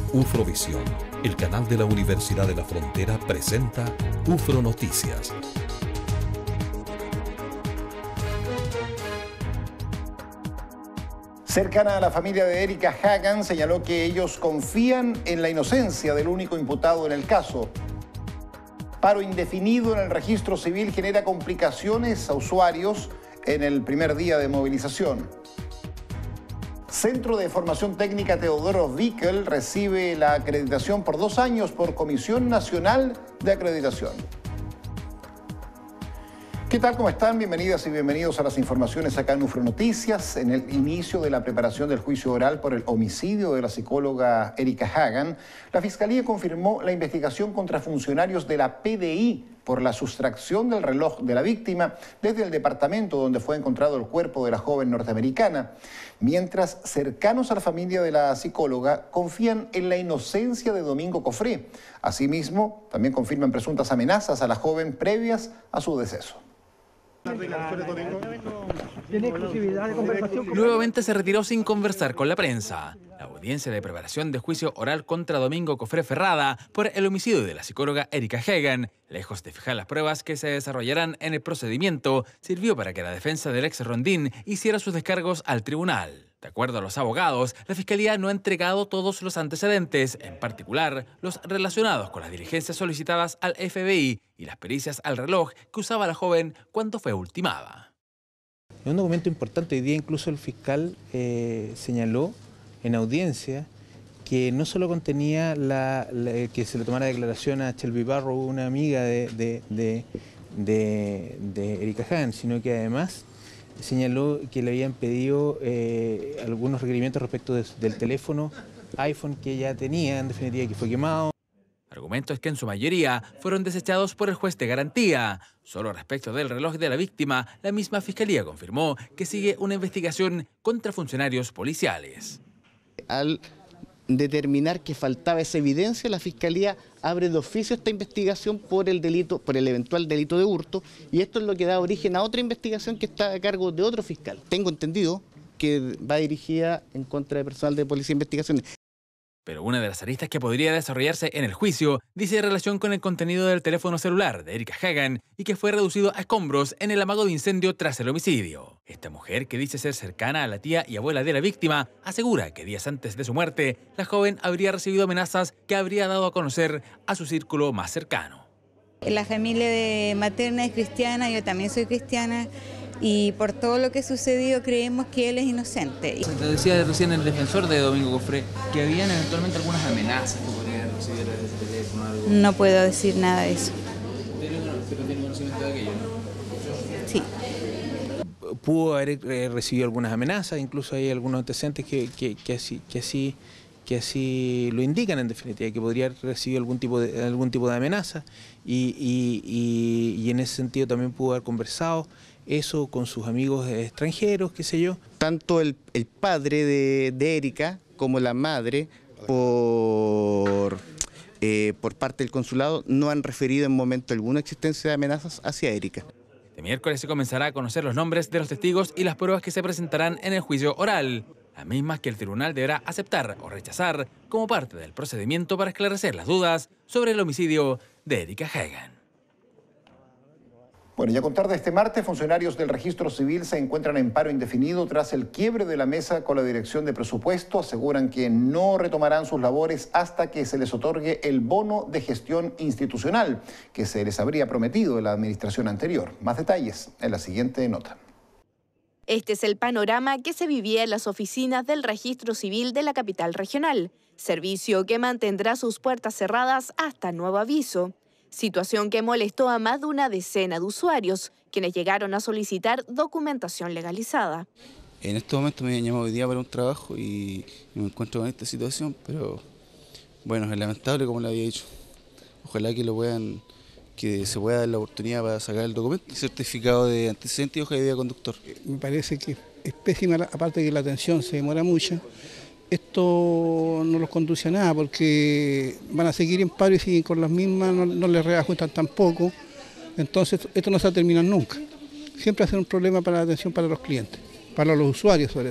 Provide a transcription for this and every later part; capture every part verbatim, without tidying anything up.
Ufrovisión, el canal de la Universidad de la Frontera, presenta UFRO Noticias. Cercana a la familia de Erika Hagan, señaló que ellos confían en la inocencia del único imputado en el caso. Paro indefinido en el registro civil genera complicaciones a usuarios en el primer día de movilización. Centro de Formación Técnica Teodoro Bickel recibe la acreditación por dos años por Comisión Nacional de Acreditación. ¿Qué tal? ¿Cómo están? Bienvenidas y bienvenidos a las informaciones acá en UFRO Noticias. En el inicio de la preparación del juicio oral por el homicidio de la psicóloga Erika Hagan, la Fiscalía confirmó la investigación contra funcionarios de la P D I por la sustracción del reloj de la víctima desde el departamento donde fue encontrado el cuerpo de la joven norteamericana, mientras cercanos a la familia de la psicóloga confían en la inocencia de Domingo Cofré. Asimismo, también confirman presuntas amenazas a la joven previas a su deceso. Nuevamente se retiró sin conversar con la prensa. La audiencia de preparación de juicio oral contra Domingo Cofré Ferrada por el homicidio de la psicóloga Erika Hagan, lejos de fijar las pruebas que se desarrollarán en el procedimiento, sirvió para que la defensa del ex rondín hiciera sus descargos al tribunal. De acuerdo a los abogados, la Fiscalía no ha entregado todos los antecedentes, en particular los relacionados con las diligencias solicitadas al F B I y las pericias al reloj que usaba la joven cuando fue ultimada. Es un documento importante. Hoy día incluso el fiscal eh, señaló en audiencia que no solo contenía la, la, que se le tomara declaración a Shelby Barrow, una amiga de, de, de, de, de Erika Hagan, sino que además señaló que le habían pedido eh, algunos requerimientos respecto de, del teléfono iPhone que ella tenía, en definitiva, que fue quemado. Argumentos que en su mayoría fueron desechados por el juez de garantía. Solo respecto del reloj de la víctima, la misma Fiscalía confirmó que sigue una investigación contra funcionarios policiales. Al determinar que faltaba esa evidencia, la Fiscalía abre de oficio esta investigación por el delito, por el eventual delito de hurto, y esto es lo que da origen a otra investigación que está a cargo de otro fiscal. Tengo entendido que va dirigida en contra de personal de Policía de Investigaciones. Pero una de las aristas que podría desarrollarse en el juicio dice relación con el contenido del teléfono celular de Erika Hagan y que fue reducido a escombros en el amago de incendio tras el homicidio. Esta mujer, que dice ser cercana a la tía y abuela de la víctima, asegura que días antes de su muerte, la joven habría recibido amenazas que habría dado a conocer a su círculo más cercano. La familia de materna es cristiana, yo también soy cristiana, y por todo lo que ha sucedido creemos que él es inocente. Se te decía recién el defensor de Domingo Cofré que habían eventualmente algunas amenazas que podrían recibir desde ese teléfono. Algo. No puedo decir nada de eso. Pero, pero tiene conocimiento de aquello, ¿no? Sí. Pudo haber eh, recibido algunas amenazas, incluso hay algunos antecedentes que, que, que, así, que, así, que así lo indican, en definitiva, que podría haber recibido algún tipo de, algún tipo de amenaza y, y, y, y en ese sentido también pudo haber conversado eso con sus amigos extranjeros, qué sé yo. Tanto el, el padre de, de Erika como la madre, por, eh, por parte del consulado, no han referido en momento alguno existencia de amenazas hacia Erika. Este miércoles se comenzará a conocer los nombres de los testigos y las pruebas que se presentarán en el juicio oral, las mismas que el tribunal deberá aceptar o rechazar como parte del procedimiento para esclarecer las dudas sobre el homicidio de Erika Hagan. Bueno, y a contar de este martes, funcionarios del registro civil se encuentran en paro indefinido tras el quiebre de la mesa con la Dirección de Presupuesto. Aseguran que no retomarán sus labores hasta que se les otorgue el bono de gestión institucional que se les habría prometido en la administración anterior. Más detalles en la siguiente nota. Este es el panorama que se vivía en las oficinas del registro civil de la capital regional, servicio que mantendrá sus puertas cerradas hasta nuevo aviso. Situación que molestó a más de una decena de usuarios, quienes llegaron a solicitar documentación legalizada. En este momento me han llamado hoy día para un trabajo y me encuentro con esta situación, pero bueno, es lamentable como le había dicho. Ojalá que lo puedan, que se pueda dar la oportunidad para sacar el documento, el certificado de antecedente y hoja de vida conductor. Me parece que es pésima, aparte de que la atención se demora mucho. Esto no los conduce a nada porque van a seguir en paro y siguen con las mismas, no, no les reajustan tampoco. Entonces esto no se va a terminar nunca. Siempre va a ser un problema para la atención para los clientes, para los usuarios sobre todo.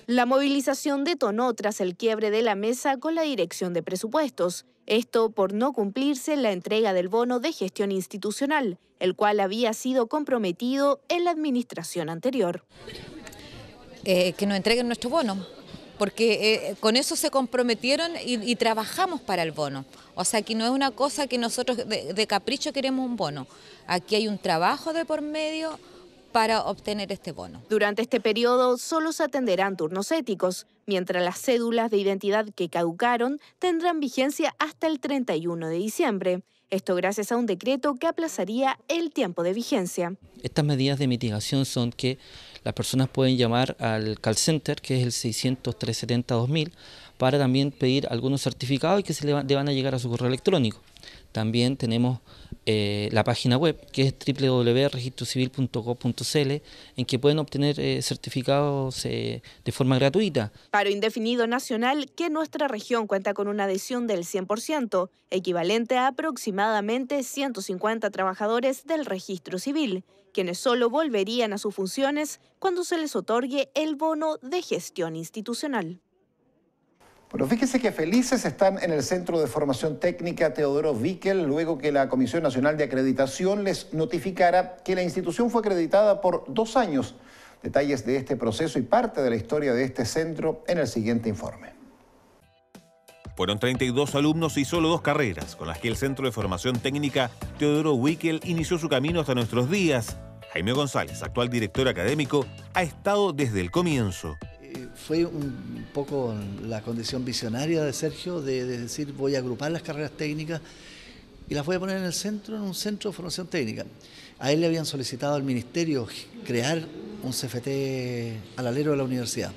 La movilización detonó tras el quiebre de la mesa con la Dirección de Presupuestos. Esto por no cumplirse la entrega del bono de gestión institucional, el cual había sido comprometido en la administración anterior. Eh, que nos entreguen nuestro bono, porque eh, con eso se comprometieron y, y trabajamos para el bono. O sea, que no es una cosa que nosotros de, de capricho queremos un bono. Aquí hay un trabajo de por medio para obtener este bono. Durante este periodo solo se atenderán turnos éticos, mientras las cédulas de identidad que caducaron tendrán vigencia hasta el treinta y uno de diciembre. Esto gracias a un decreto que aplazaría el tiempo de vigencia. Estas medidas de mitigación son que las personas pueden llamar al call center, que es el seiscientos, trescientos setenta, dos mil, para también pedir algunos certificados y que se le van a llegar a su correo electrónico. También tenemos eh, la página web, que es doble u doble u doble u punto registro civil punto gov punto c l, en que pueden obtener eh, certificados eh, de forma gratuita. Paro indefinido nacional que nuestra región cuenta con una adhesión del cien por ciento, equivalente a aproximadamente ciento cincuenta trabajadores del registro civil, quienes solo volverían a sus funciones cuando se les otorgue el bono de gestión institucional. Bueno, fíjese que felices están en el Centro de Formación Técnica Teodoro Bickel luego que la Comisión Nacional de Acreditación les notificara que la institución fue acreditada por dos años. Detalles de este proceso y parte de la historia de este centro en el siguiente informe. Fueron treinta y dos alumnos y solo dos carreras con las que el Centro de Formación Técnica Teodoro Bickel inició su camino hasta nuestros días. Jaime González, actual director académico, ha estado desde el comienzo. Fue un poco la condición visionaria de Sergio de, de decir voy a agrupar las carreras técnicas y las voy a poner en el centro, en un centro de formación técnica. A él le habían solicitado al ministerio crear un C F T al alero de la universidad.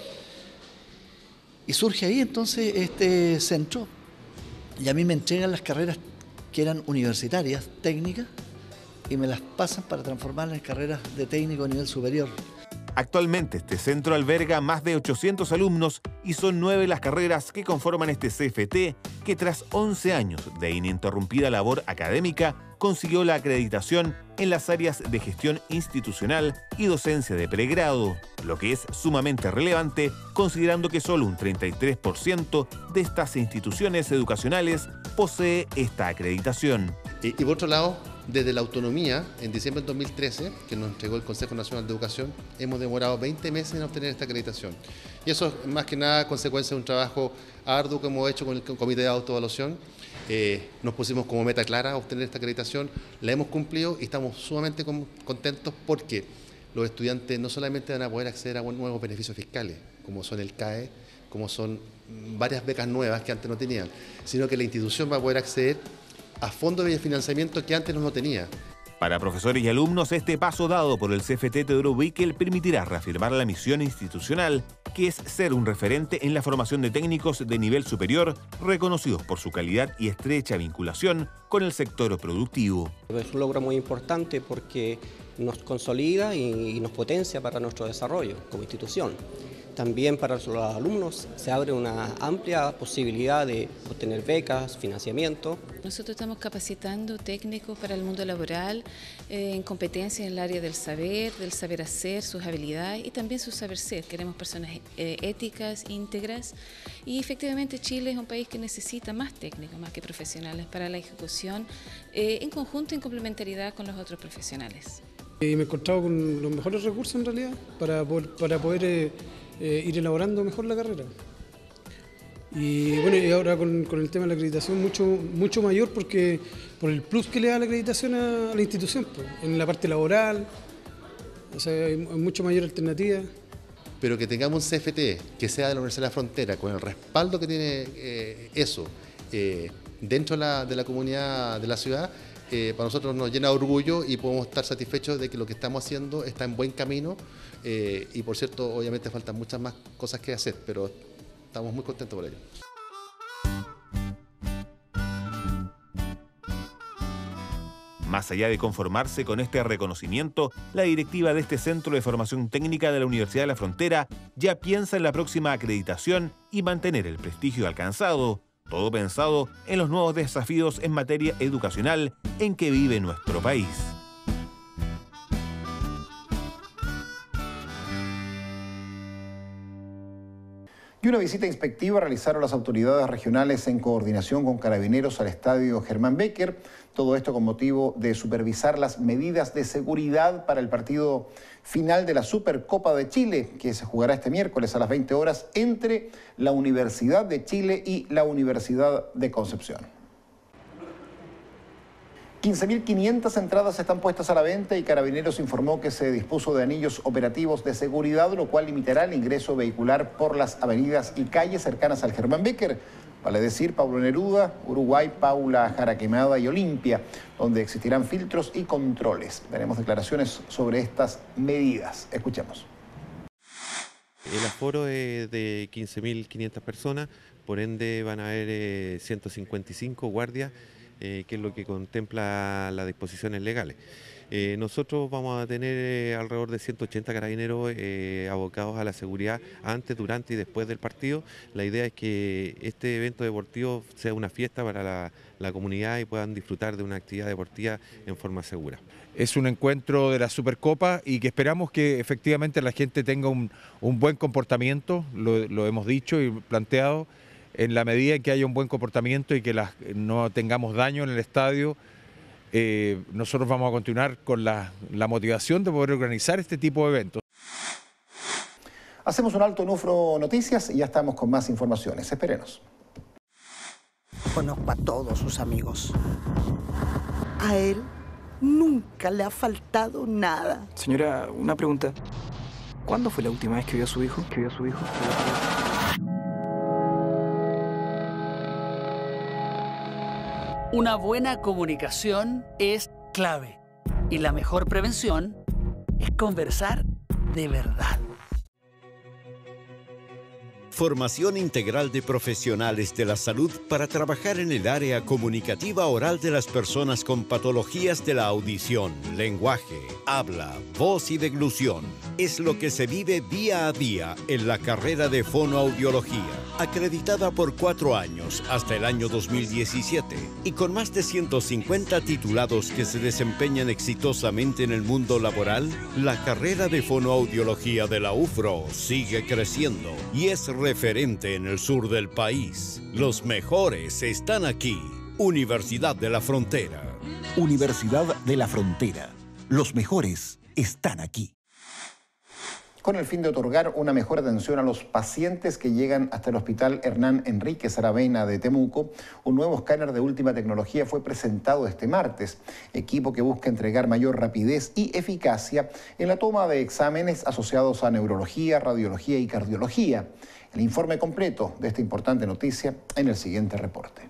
Y surge ahí entonces este centro y a mí me entregan las carreras que eran universitarias, técnicas, y me las pasan para transformarlas en carreras de técnico a nivel superior. Actualmente este centro alberga más de ochocientos alumnos y son nueve las carreras que conforman este C F T que tras once años de ininterrumpida labor académica consiguió la acreditación en las áreas de gestión institucional y docencia de pregrado, lo que es sumamente relevante considerando que solo un treinta y tres por ciento de estas instituciones educacionales posee esta acreditación. Y, y por otro lado, desde la autonomía, en diciembre del dos mil trece, que nos entregó el Consejo Nacional de Educación, hemos demorado veinte meses en obtener esta acreditación. Y eso es más que nada consecuencia de un trabajo arduo que hemos hecho con el Comité de Autoevaluación. Eh, nos pusimos como meta clara obtener esta acreditación, la hemos cumplido y estamos sumamente contentos porque los estudiantes no solamente van a poder acceder a nuevos beneficios fiscales, como son el C A E, como son varias becas nuevas que antes no tenían, sino que la institución va a poder acceder a fondos de financiamiento que antes no tenía. Para profesores y alumnos, este paso dado por el C F T Teodoro Bickel permitirá reafirmar la misión institucional, que es ser un referente en la formación de técnicos de nivel superior, reconocidos por su calidad y estrecha vinculación con el sector productivo. Es un logro muy importante porque nos consolida y nos potencia para nuestro desarrollo como institución. También para los alumnos se abre una amplia posibilidad de obtener becas, financiamiento. Nosotros estamos capacitando técnicos para el mundo laboral eh, en competencias en el área del saber, del saber hacer, sus habilidades y también su saber ser. Queremos personas eh, éticas, íntegras y efectivamente Chile es un país que necesita más técnicos, más que profesionales para la ejecución eh, en conjunto y en complementariedad con los otros profesionales. Y me he encontrado con los mejores recursos en realidad para poder, para poder eh, eh, ir elaborando mejor la carrera. Y bueno, y ahora con, con el tema de la acreditación mucho, mucho mayor porque por el plus que le da la acreditación a, a la institución, pues, en la parte laboral, o sea, hay mucho mayor alternativa. Pero que tengamos un C F T que sea de la Universidad de la Frontera, con el respaldo que tiene eh, eso eh, dentro de la, de la comunidad de la ciudad, eh, para nosotros nos llena de orgullo y podemos estar satisfechos de que lo que estamos haciendo está en buen camino eh, y por cierto, obviamente faltan muchas más cosas que hacer, pero estamos muy contentos por ello. Más allá de conformarse con este reconocimiento, la directiva de este Centro de Formación Técnica de la Universidad de la Frontera ya piensa en la próxima acreditación y mantener el prestigio alcanzado, todo pensado en los nuevos desafíos en materia educacional en que vive nuestro país. Y una visita inspectiva realizaron las autoridades regionales en coordinación con Carabineros al estadio Germán Becker. Todo esto con motivo de supervisar las medidas de seguridad para el partido final de la Supercopa de Chile, que se jugará este miércoles a las veinte horas entre la Universidad de Chile y la Universidad de Concepción. quince mil quinientas entradas están puestas a la venta y Carabineros informó que se dispuso de anillos operativos de seguridad, lo cual limitará el ingreso vehicular por las avenidas y calles cercanas al Germán Becker, vale decir Pablo Neruda, Uruguay, Paula Jara Quemada y Olimpia, donde existirán filtros y controles. Tenemos declaraciones sobre estas medidas. Escuchemos. El aforo es de quince mil quinientas personas, por ende van a haber eh, ciento cincuenta y cinco guardias, Eh, que es lo que contempla las disposiciones legales. Eh, nosotros vamos a tener eh, alrededor de ciento ochenta carabineros eh, abocados a la seguridad antes, durante y después del partido. La idea es que este evento deportivo sea una fiesta para la, la comunidad y puedan disfrutar de una actividad deportiva en forma segura. Es un encuentro de la Supercopa y que esperamos que efectivamente la gente tenga un, un buen comportamiento, lo, lo hemos dicho y planteado. En la medida en que haya un buen comportamiento y que las, no tengamos daño en el estadio, eh, nosotros vamos a continuar con la, la motivación de poder organizar este tipo de eventos. Hacemos un alto en Ufro Noticias y ya estamos con más informaciones. Espérenos. Conozco a todos sus amigos. A él nunca le ha faltado nada. Señora, una pregunta. ¿Cuándo fue la última vez que vio a su hijo? ¿Que vio a su hijo? Una buena comunicación es clave y la mejor prevención es conversar de verdad. Formación integral de profesionales de la salud para trabajar en el área comunicativa oral de las personas con patologías de la audición, lenguaje, habla, voz y deglución. Es lo que se vive día a día en la carrera de fonoaudiología, acreditada por cuatro años hasta el año dos mil diecisiete y con más de ciento cincuenta titulados que se desempeñan exitosamente en el mundo laboral. La carrera de fonoaudiología de la UFRO sigue creciendo y es referente en el sur del país. Los mejores están aquí. Universidad de la Frontera. Universidad de la Frontera. Los mejores están aquí. Con el fin de otorgar una mejor atención a los pacientes que llegan hasta el Hospital Hernán Enríquez Aravena de Temuco, un nuevo escáner de última tecnología fue presentado este martes, equipo que busca entregar mayor rapidez y eficacia en la toma de exámenes asociados a neurología, radiología y cardiología. El informe completo de esta importante noticia en el siguiente reporte.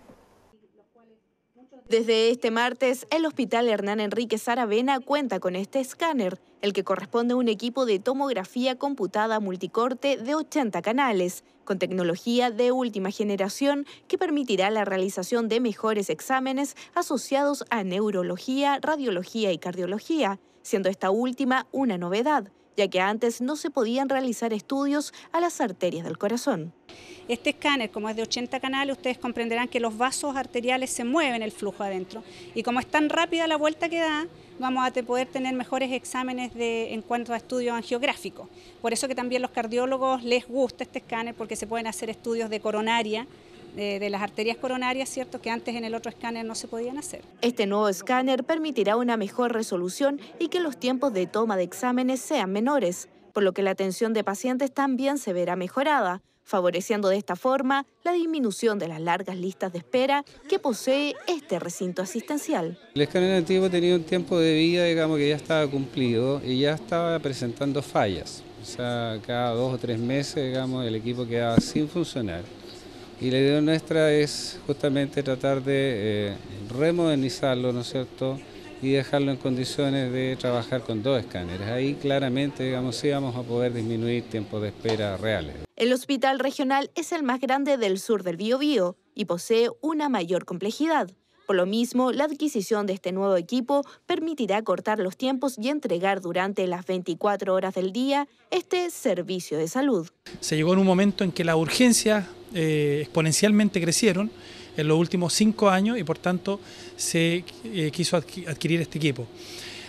Desde este martes, el Hospital Hernán Enríquez Aravena cuenta con este escáner, el que corresponde a un equipo de tomografía computada multicorte de ochenta canales, con tecnología de última generación que permitirá la realización de mejores exámenes asociados a neurología, radiología y cardiología, siendo esta última una novedad, ya que antes no se podían realizar estudios a las arterias del corazón. Este escáner, como es de ochenta canales, ustedes comprenderán que los vasos arteriales se mueven el flujo adentro. Y como es tan rápida la vuelta que da, vamos a poder tener mejores exámenes de, en cuanto a estudios angiográficos. Por eso que también los cardiólogos les gusta este escáner, porque se pueden hacer estudios de coronaria, de, de las arterias coronarias, ¿cierto?, que antes en el otro escáner no se podían hacer. Este nuevo escáner permitirá una mejor resolución y que los tiempos de toma de exámenes sean menores, por lo que la atención de pacientes también se verá mejorada, favoreciendo de esta forma la disminución de las largas listas de espera que posee este recinto asistencial. El escáner antiguo tenía un tiempo de vida, digamos, que ya estaba cumplido y ya estaba presentando fallas. O sea, cada dos o tres meses, digamos, el equipo quedaba sin funcionar. Y la idea nuestra es justamente tratar de eh, remodernizarlo, ¿no es cierto?, y dejarlo en condiciones de trabajar con dos escáneres. Ahí claramente, digamos, sí vamos a poder disminuir tiempos de espera reales. El hospital regional es el más grande del sur del Biobío y posee una mayor complejidad. Por lo mismo, la adquisición de este nuevo equipo permitirá cortar los tiempos y entregar durante las veinticuatro horas del día este servicio de salud. Se llegó en un momento en que las urgencias eh, exponencialmente crecieron en los últimos cinco años y por tanto se eh, quiso adquirir este equipo.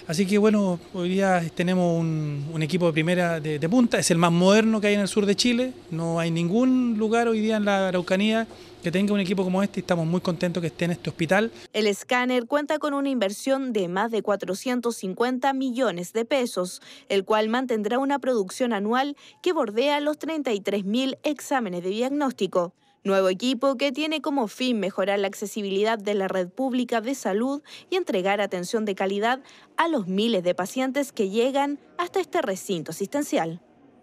Así que bueno, hoy día tenemos un, un equipo de primera de, de punta, es el más moderno que hay en el sur de Chile, no hay ningún lugar hoy día en la Araucanía que tenga un equipo como este y estamos muy contentos que esté en este hospital. El escáner cuenta con una inversión de más de cuatrocientos cincuenta millones de pesos, el cual mantendrá una producción anual que bordea los treinta y tres mil exámenes de diagnóstico. Nuevo equipo que tiene como fin mejorar la accesibilidad de la red pública de salud y entregar atención de calidad a los miles de pacientes que llegan hasta este recinto asistencial.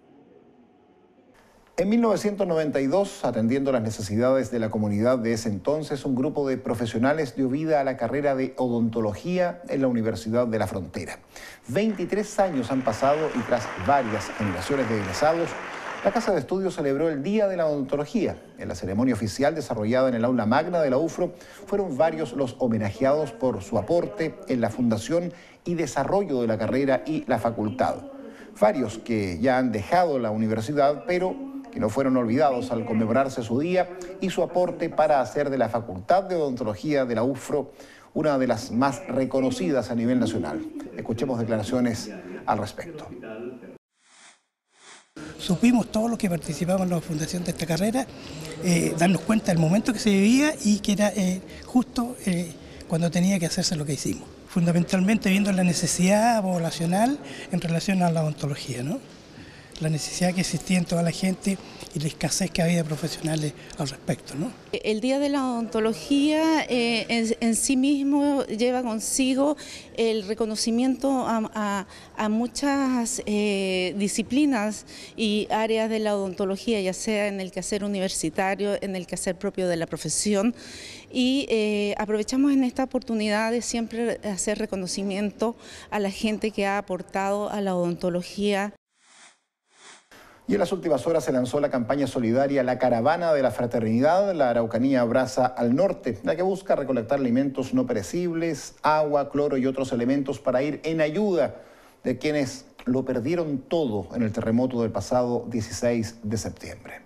En mil novecientos noventa y dos, atendiendo las necesidades de la comunidad de ese entonces, un grupo de profesionales dio vida a la carrera de odontología en la Universidad de la Frontera. veintitrés años han pasado y tras varias generaciones de egresados, la Casa de Estudios celebró el Día de la Odontología. En la ceremonia oficial desarrollada en el aula magna de la U F R O, fueron varios los homenajeados por su aporte en la fundación y desarrollo de la carrera y la facultad. Varios que ya han dejado la universidad, pero que no fueron olvidados al conmemorarse su día y su aporte para hacer de la Facultad de Odontología de la U F R O una de las más reconocidas a nivel nacional. Escuchemos declaraciones al respecto. Supimos todos los que participamos en la fundación de esta carrera, eh, darnos cuenta del momento que se vivía y que era eh, justo eh, cuando tenía que hacerse lo que hicimos. Fundamentalmente viendo la necesidad poblacional en relación a la odontología, ¿no? La necesidad que existía en toda la gente y la escasez que había de profesionales al respecto, ¿no? El Día de la Odontología eh, en, en sí mismo lleva consigo el reconocimiento a, a, a muchas eh, disciplinas y áreas de la odontología, ya sea en el quehacer universitario, en el quehacer propio de la profesión, y eh, aprovechamos en esta oportunidad de siempre hacer reconocimiento a la gente que ha aportado a la odontología. Y en las últimas horas se lanzó la campaña solidaria La Caravana de la Fraternidad, la Araucanía abraza al norte, la que busca recolectar alimentos no perecibles, agua, cloro y otros elementos para ir en ayuda de quienes lo perdieron todo en el terremoto del pasado dieciséis de septiembre.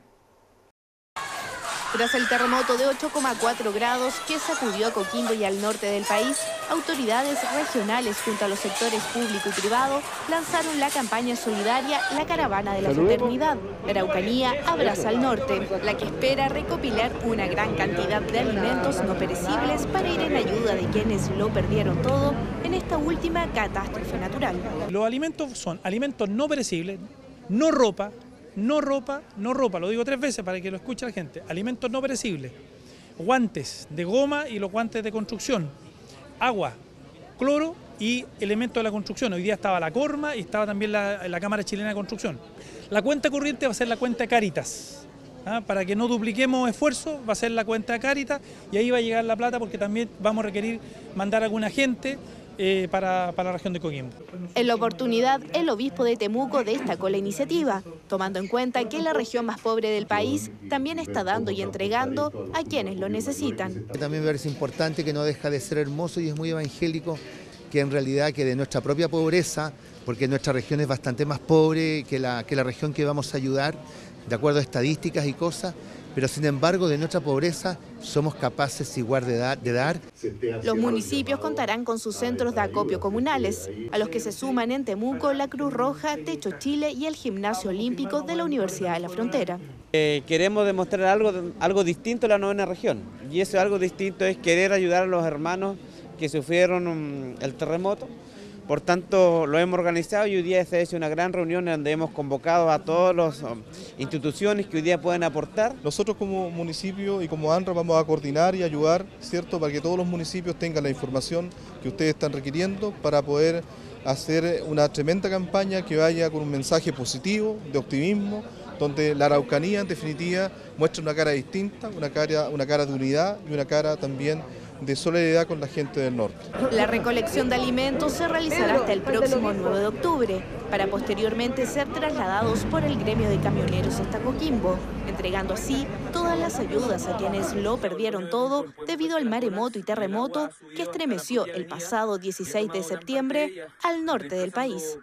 Tras el terremoto de ocho coma cuatro grados que sacudió a Coquimbo y al norte del país, autoridades regionales junto a los sectores público y privado lanzaron la campaña solidaria La Caravana de la Fraternidad. La Araucanía abraza al norte, la que espera recopilar una gran cantidad de alimentos no perecibles para ir en ayuda de quienes lo perdieron todo en esta última catástrofe natural. Los alimentos son alimentos no perecibles, no ropa, No ropa, no ropa, lo digo tres veces para que lo escuche la gente. Alimentos no perecibles, guantes de goma y los guantes de construcción, agua, cloro y elementos de la construcción. Hoy día estaba la Corma y estaba también la, la Cámara Chilena de Construcción. La cuenta corriente va a ser la cuenta Cáritas. ¿Ah? Para que no dupliquemos esfuerzos, va a ser la cuenta Cáritas y ahí va a llegar la plata porque también vamos a requerir mandar a alguna gente Eh, para, para la región de Coquimbo. En la oportunidad, el obispo de Temuco destacó la iniciativa, tomando en cuenta que la región más pobre del país también está dando y entregando a quienes lo necesitan. También me parece importante que no deja de ser hermoso y es muy evangélico que en realidad que de nuestra propia pobreza, porque nuestra región es bastante más pobre que la, que la región que vamos a ayudar, de acuerdo a estadísticas y cosas, pero sin embargo de nuestra pobreza somos capaces igual de dar, de dar. Los municipios contarán con sus centros de acopio comunales, a los que se suman en Temuco la Cruz Roja, Techo Chile y el Gimnasio Olímpico de la Universidad de la Frontera. Eh, queremos demostrar algo, algo distinto en la novena región, y ese algo distinto es querer ayudar a los hermanos que sufrieron um, el terremoto. Por tanto, lo hemos organizado y hoy día se ha hecho una gran reunión donde hemos convocado a todas las instituciones que hoy día pueden aportar. Nosotros como municipio y como ANRA vamos a coordinar y ayudar, ¿cierto?, para que todos los municipios tengan la información que ustedes están requiriendo para poder hacer una tremenda campaña que vaya con un mensaje positivo, de optimismo, donde la Araucanía en definitiva muestra una cara distinta, una cara, una cara de unidad y una cara también de solidaridad con la gente del norte. La recolección de alimentos se realizará hasta el próximo nueve de octubre, para posteriormente ser trasladados por el gremio de camioneros hasta Coquimbo, entregando así todas las ayudas a quienes lo perdieron todo debido al maremoto y terremoto que estremeció el pasado dieciséis de septiembre al norte del país.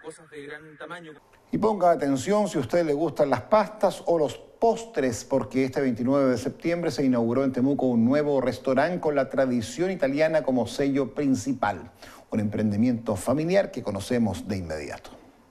Y ponga atención si a usted le gustan las pastas o los postres, porque este veintinueve de septiembre se inauguró en Temuco un nuevo restaurante con la tradición italiana como sello principal. un emprendimiento familiar que conocemos de inmediato.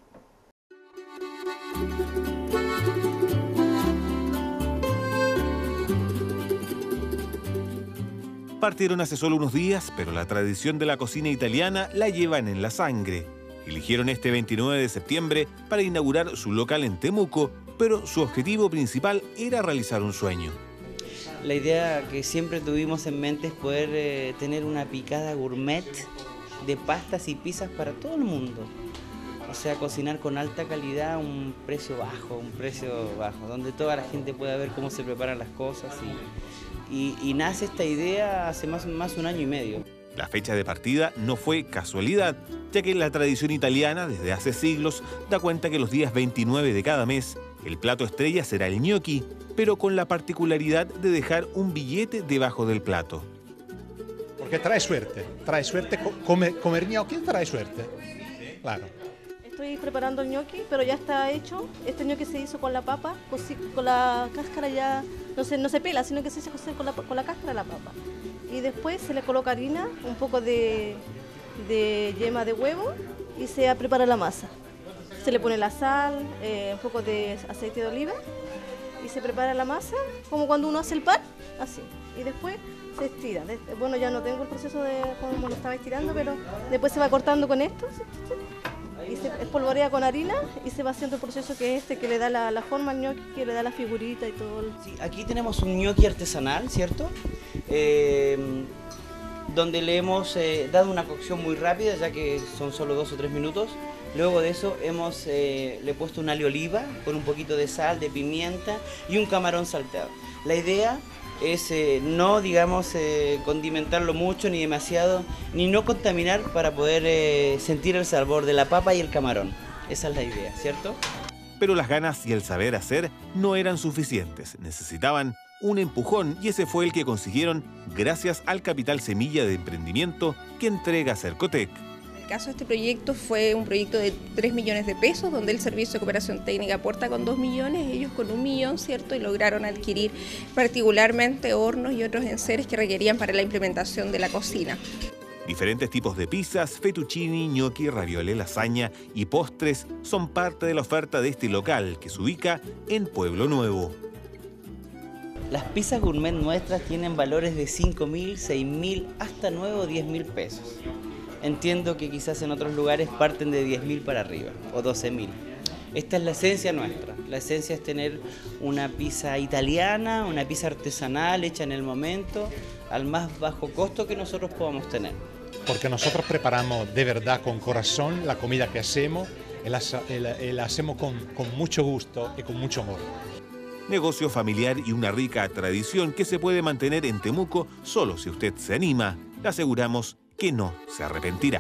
Partieron hace solo unos días, pero la tradición de la cocina italiana la llevan en la sangre. Eligieron este veintinueve de septiembre para inaugurar su local en Temuco, pero su objetivo principal era realizar un sueño. La idea que siempre tuvimos en mente es poder eh, tener una picada gourmet de pastas y pizzas para todo el mundo. O sea, cocinar con alta calidad a un precio bajo, un precio bajo, donde toda la gente pueda ver cómo se preparan las cosas. Y, y, y nace esta idea hace más, más de un año y medio. La fecha de partida no fue casualidad, ya que la tradición italiana desde hace siglos da cuenta que los días veintinueve de cada mes el plato estrella será el gnocchi, pero con la particularidad de dejar un billete debajo del plato. Porque trae suerte, trae suerte, comer, comer gnocchi trae suerte, claro. Estoy preparando el gnocchi, pero ya está hecho. Este gnocchi se hizo con la papa, con la cáscara ya, no se, no se pela, sino que se hace con la, con la cáscara de la papa. Y después se le coloca harina, un poco de, de yema de huevo y se prepara la masa. Se le pone la sal, eh, un poco de aceite de oliva y se prepara la masa como cuando uno hace el pan, así. Y después se estira. Bueno, ya no tengo el proceso de cómo lo estaba estirando, pero después se va cortando con esto y se espolvorea con harina y se va haciendo el proceso que es este, que le da la, la forma al gnocchi, que le da la figurita y todo. Sí, aquí tenemos un gnocchi artesanal, ¿cierto? Eh, donde le hemos eh, dado una cocción muy rápida, ya que son solo dos o tres minutos. Luego de eso hemos eh, le he puesto un alio oliva con un poquito de sal, de pimienta y un camarón salteado. La idea es eh, no, digamos, eh, condimentarlo mucho ni demasiado, ni no contaminar para poder eh, sentir el sabor de la papa y el camarón. Esa es la idea, ¿cierto? Pero las ganas y el saber hacer no eran suficientes. Necesitaban un empujón y ese fue el que consiguieron gracias al capital semilla de emprendimiento que entrega Cercotec. El caso de este proyecto fue un proyecto de tres millones de pesos, donde el Servicio de Cooperación Técnica aporta con dos millones, ellos con un millón, ¿cierto? Y lograron adquirir particularmente hornos y otros enseres que requerían para la implementación de la cocina. Diferentes tipos de pizzas, fettuccini, gnocchi, ravioli, lasaña y postres son parte de la oferta de este local que se ubica en Pueblo Nuevo. Las pizzas gourmet nuestras tienen valores de cinco mil, seis mil, hasta nueve o diez mil pesos. Entiendo que quizás en otros lugares parten de diez mil para arriba o doce mil. Esta es la esencia nuestra. La esencia es tener una pizza italiana, una pizza artesanal hecha en el momento, al más bajo costo que nosotros podamos tener. Porque nosotros preparamos de verdad con corazón la comida que hacemos y la, y la hacemos con, con mucho gusto y con mucho amor. Negocio familiar y una rica tradición que se puede mantener en Temuco solo si usted se anima. Le aseguramos que no se arrepentirá.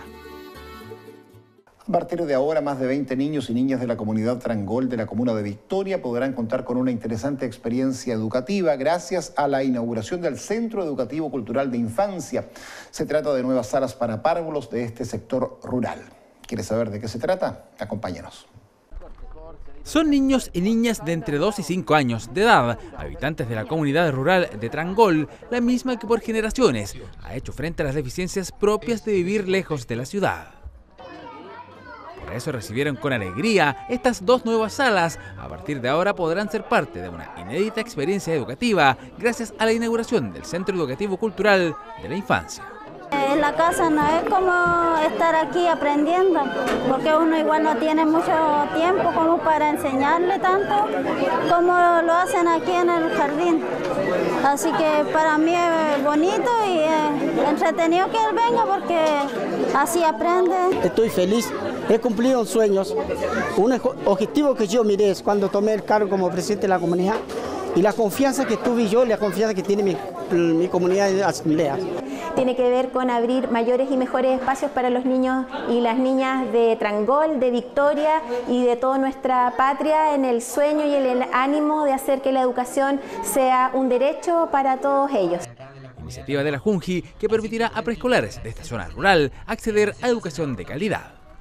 A partir de ahora, más de veinte niños y niñas de la comunidad Trangol de la comuna de Victoria podrán contar con una interesante experiencia educativa gracias a la inauguración del Centro Educativo Cultural de Infancia. Se trata de nuevas salas para párvulos de este sector rural. ¿Quieres saber de qué se trata? Acompáñanos. Son niños y niñas de entre dos y cinco años de edad, habitantes de la comunidad rural de Trangol, la misma que por generaciones ha hecho frente a las deficiencias propias de vivir lejos de la ciudad. Por eso recibieron con alegría estas dos nuevas salas. A partir de ahora podrán ser parte de una inédita experiencia educativa gracias a la inauguración del Centro Educativo Cultural de la Infancia. En la casa no es como estar aquí aprendiendo, porque uno igual no tiene mucho tiempo como para enseñarle tanto como lo hacen aquí en el jardín. Así que para mí es bonito y es entretenido que él venga porque así aprende. Estoy feliz, he cumplido sueños. Un objetivo que yo miré es cuando tomé el cargo como presidente de la comunidad y la confianza que tuve yo, la confianza que tiene mi, mi comunidad de asamblea. Tiene que ver con abrir mayores y mejores espacios para los niños y las niñas de Trangol, de Victoria y de toda nuestra patria, en el sueño y en el ánimo de hacer que la educación sea un derecho para todos ellos. Iniciativa de la Junji que permitirá a preescolares de esta zona rural acceder a educación de calidad.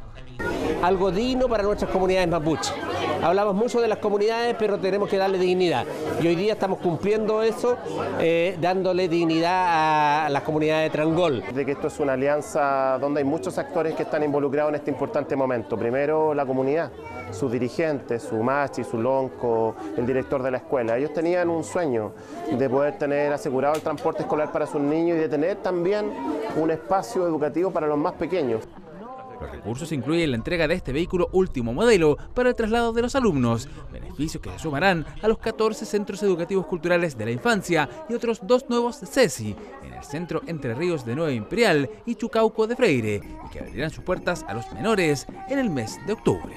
algo digno para nuestras comunidades mapuches. Hablamos mucho de las comunidades, pero tenemos que darle dignidad. Y hoy día estamos cumpliendo eso, eh, dándole dignidad a las comunidades de Trangol. De que esto es una alianza donde hay muchos actores que están involucrados en este importante momento. Primero, la comunidad, sus dirigentes, su machi, su lonco, el director de la escuela. Ellos tenían un sueño de poder tener asegurado el transporte escolar para sus niños y de tener también un espacio educativo para los más pequeños. Los recursos incluyen la entrega de este vehículo último modelo para el traslado de los alumnos, beneficios que se sumarán a los catorce centros educativos culturales de la infancia y otros dos nuevos C E S I en el centro Entre Ríos de Nueva Imperial y Chucauco de Freire, y que abrirán sus puertas a los menores en el mes de octubre.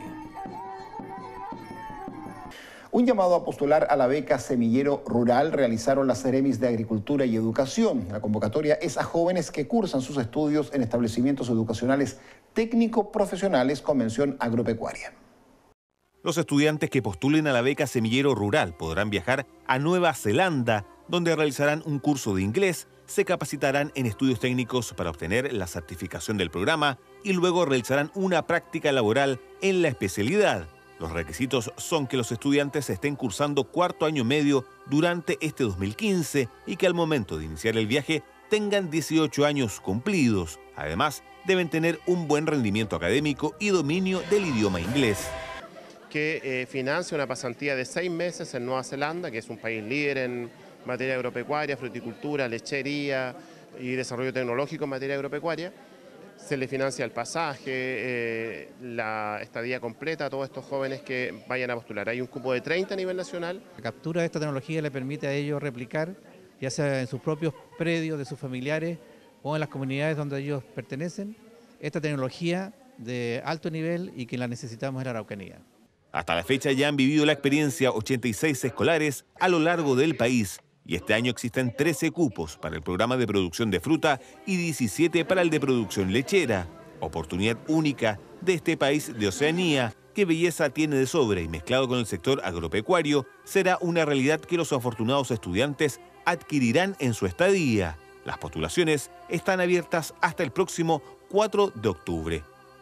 Un llamado a postular a la beca Semillero Rural realizaron las Seremis de Agricultura y Educación. La convocatoria es a jóvenes que cursan sus estudios en establecimientos educacionales técnico-profesionales con mención agropecuaria. Los estudiantes que postulen a la beca Semillero Rural podrán viajar a Nueva Zelanda, donde realizarán un curso de inglés, se capacitarán en estudios técnicos para obtener la certificación del programa y luego realizarán una práctica laboral en la especialidad. Los requisitos son que los estudiantes estén cursando cuarto año medio durante este dos mil quince y que al momento de iniciar el viaje tengan dieciocho años cumplidos. Además, deben tener un buen rendimiento académico y dominio del idioma inglés. Que eh, financia una pasantía de seis meses en Nueva Zelanda, que es un país líder en materia agropecuaria, fruticultura, lechería y desarrollo tecnológico en materia agropecuaria. Se le financia el pasaje, eh, la estadía completa a todos estos jóvenes que vayan a postular. Hay un cupo de treinta a nivel nacional. La captura de esta tecnología le permite a ellos replicar, ya sea en sus propios predios de sus familiares o en las comunidades donde ellos pertenecen, esta tecnología de alto nivel y que la necesitamos en la Araucanía. Hasta la fecha ya han vivido la experiencia ochenta y seis escolares a lo largo del país. Y este año existen trece cupos para el programa de producción de fruta y diecisiete para el de producción lechera. Oportunidad única de este país de Oceanía, que belleza tiene de sobra y mezclado con el sector agropecuario, será una realidad que los afortunados estudiantes adquirirán en su estadía. Las postulaciones están abiertas hasta el próximo cuatro de octubre.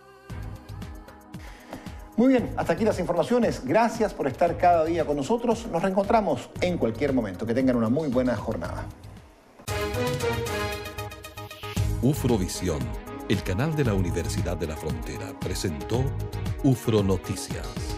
Muy bien, hasta aquí las informaciones. Gracias por estar cada día con nosotros. Nos reencontramos en cualquier momento. Que tengan una muy buena jornada. Ufrovisión, el canal de la Universidad de la Frontera, presentó Ufro Noticias.